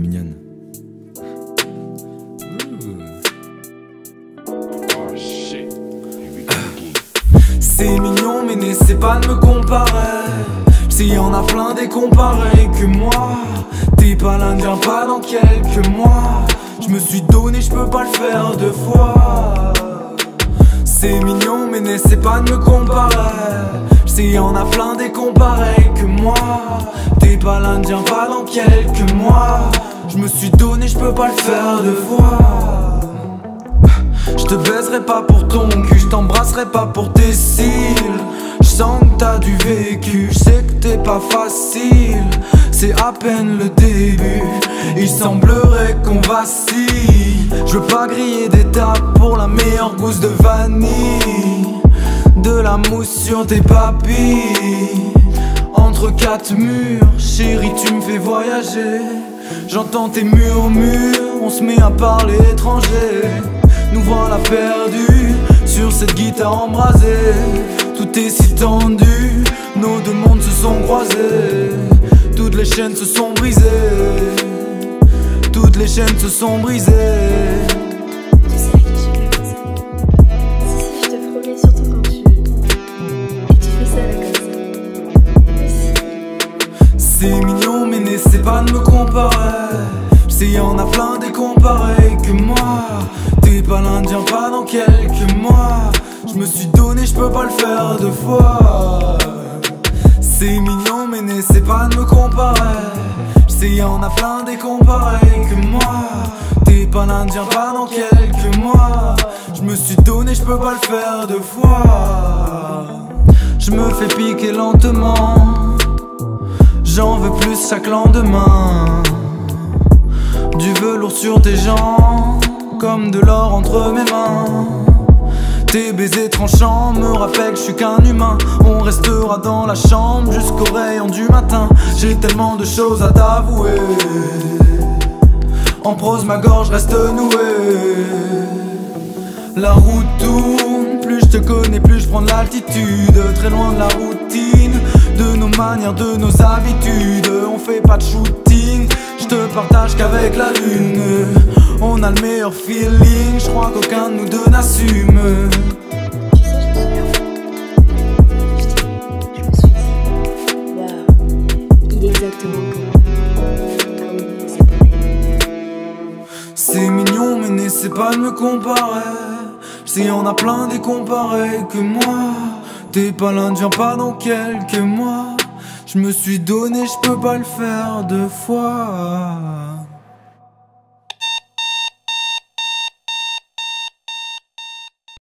mignonne. C'est mignon mais n'essaie pas de me comparer. S'il y en a plein des comparés que moi. T'es pas l'Indien, pas dans quelques mois. Je me suis donné, je peux pas le faire deux fois. C'est mignon mais n'essaie pas de me comparer. S'il y en a plein des comparés que moi. T'es pas l'Indien, pas dans quelques mois. Je me suis donné, je peux pas le faire deux fois. Je te baiserai pas pour ton cul, je t'embrasserai pas pour tes cils. Je sens que t'as du vécu, je sais que t'es pas facile. C'est à peine le début, il semblerait qu'on vacille. Je veux pas griller d'étapes pour la meilleure gousse de vanille. De la mousse sur tes papilles. Entre quatre murs, chérie tu me fais voyager. J'entends tes murmures, on se met à parler étranger. Nous voilà perdus sur cette guitare embrasée. Tout est si tendu, nos deux mondes se sont croisés. Toutes les chaînes se sont brisées. Toutes les chaînes se sont brisées. Tu sais à qui je fais comme ça. Si, je te promets, surtout quand tu fais ça là comme ça. C'est mignon mais n'essaie pas de me comparer. S'il y en a plein des comparés que moi. T'es pas l'Indien, pas dans quelques mois. Je me suis donné, je peux pas le faire deux fois. C'est mignon mais n'essaie pas de me comparer. S'il y en a plein des comparés que moi. T'es pas l'Indien, pas dans quelques mois. Je me suis donné, je peux pas le faire deux fois. Je me fais piquer lentement. J'en veux plus chaque lendemain. Du velours sur tes jambes, comme de l'or entre mes mains. Tes baisers tranchants me rappellent que je suis qu'un humain. On restera dans la chambre jusqu'au rayon du matin. J'ai tellement de choses à t'avouer. En prose ma gorge reste nouée. La route tourne, plus je te connais, plus je prends de l'altitude. Très loin de la routine, de nos manières, de nos habitudes. On fait pas de shooting, je te partage qu'avec la lune. On a le meilleur feeling, je crois qu'aucun de nous deux n'assume. Tu sais, je me suis dit, waouh, il est exactement comme moi. Ah oui, c'est pareil. C'est mignon mais n'essaie pas de me comparer. S'il y en a plein des comparés que moi. T'es pas l'Indien, pas dans quelques mois. Je me suis donné, je peux pas le faire deux fois.